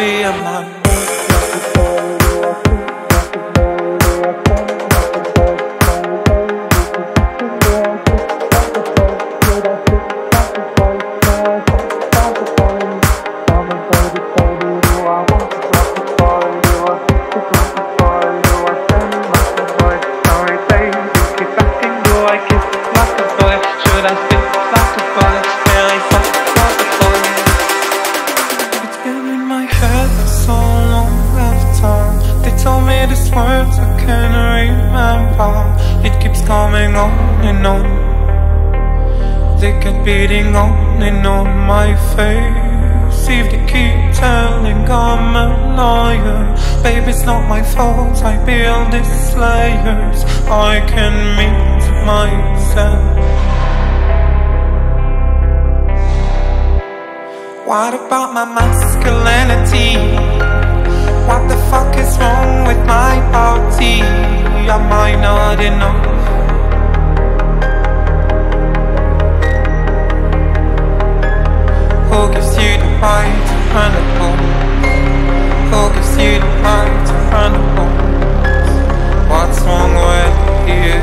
be a man. Words I can't remember. It keeps coming on and on. They keep beating on and on my face. If they keep telling I'm a liar, baby, it's not my fault. I build these layers. I can meet myself. What about my masculinity? What the fuck is wrong with my body? Am I not enough? Who gives you the right to run the ball? Who gives you the right to run the ball? What's wrong with you?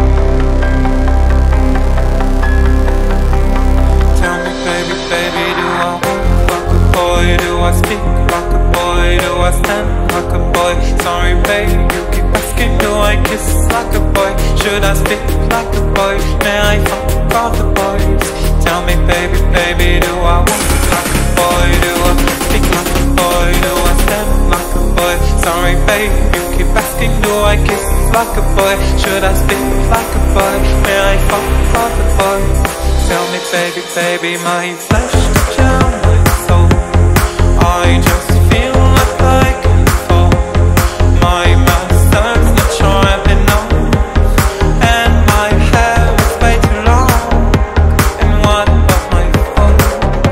Tell me, baby, baby, do I walk like a boy? Do I speak like a boy? Do I stand like a boy? Sorry babe, you keep asking, do I kiss like a boy? Should I speak like a boy? May I fuck all the boys? Tell me baby, baby, do I walk like a boy? Do I speak like a boy? Do I stand like a boy? Sorry babe, you keep asking, do I kiss like a boy? Should I speak like a boy? May I fuck all the boys? Tell me baby, baby, my flesh to jam my soul. I just feel like I can fall. My master's not sharp enough, and my hair is way too long. And what about my phone?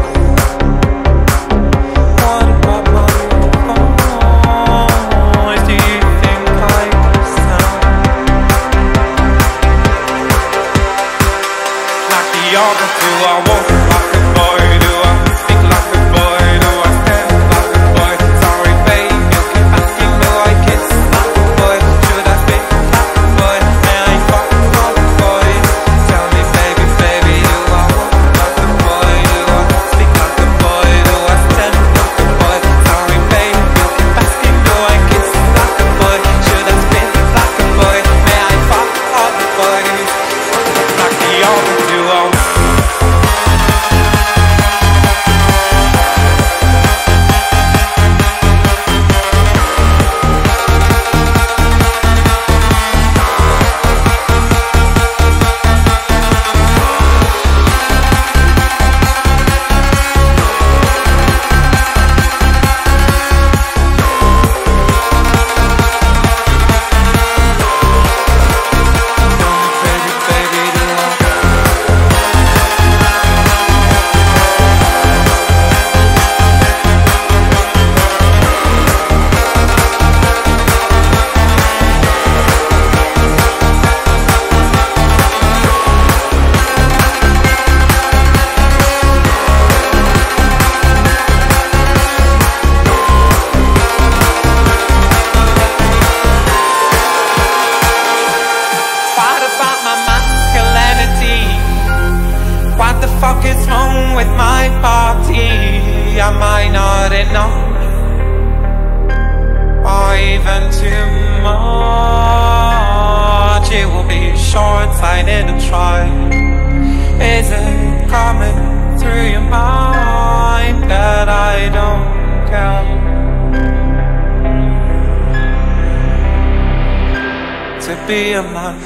What about my phone? Do you think I sound like the other two? I walk like a boy. Do I speak like a boy? Do I stand like a boy? Sorry babe, you keep asking, do I kiss like a boy? Should I speak like a boy? May I fuck all the boys? Tell me baby, baby, do I walk like a boy? Do I speak like a boy? Do I stand like a boy? Sorry babe, you keep asking, do I kiss like a boy? Should I speak like a boy? May I fuck all the boys? Like the other two. What the fuck is wrong with my body? Am I not enough? Or even too much? It will be short-sighted to try. Is it coming through your mind that I don't care? To be a man.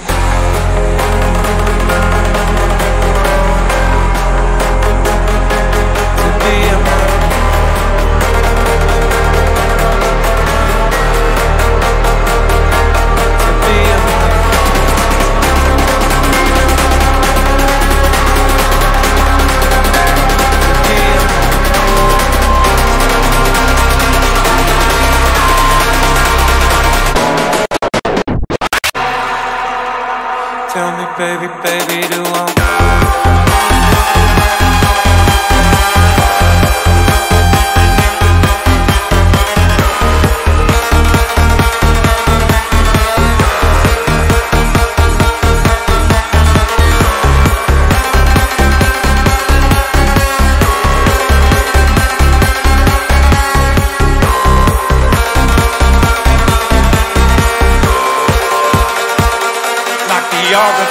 Tell me baby, baby, do I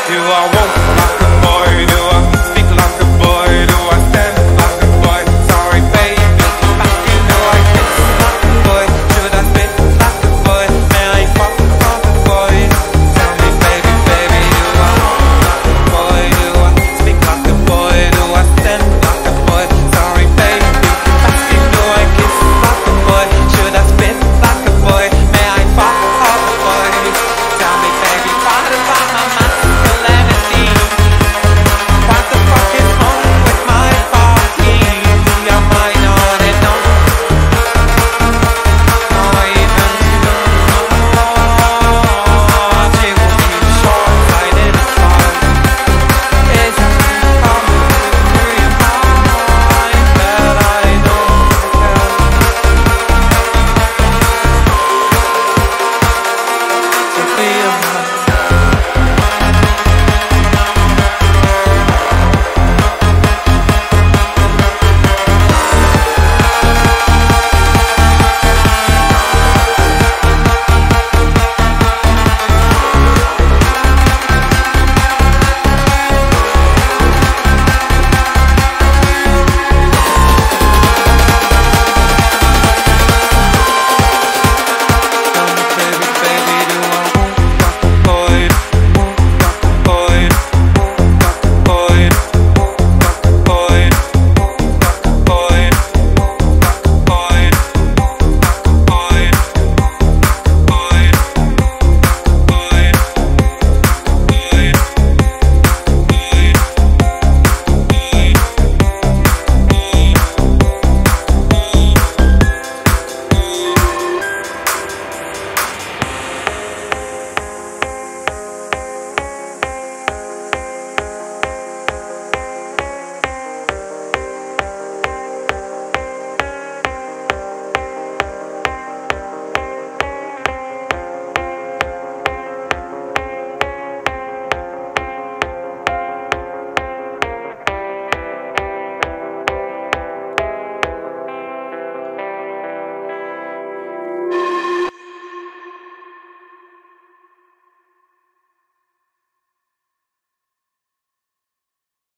Do I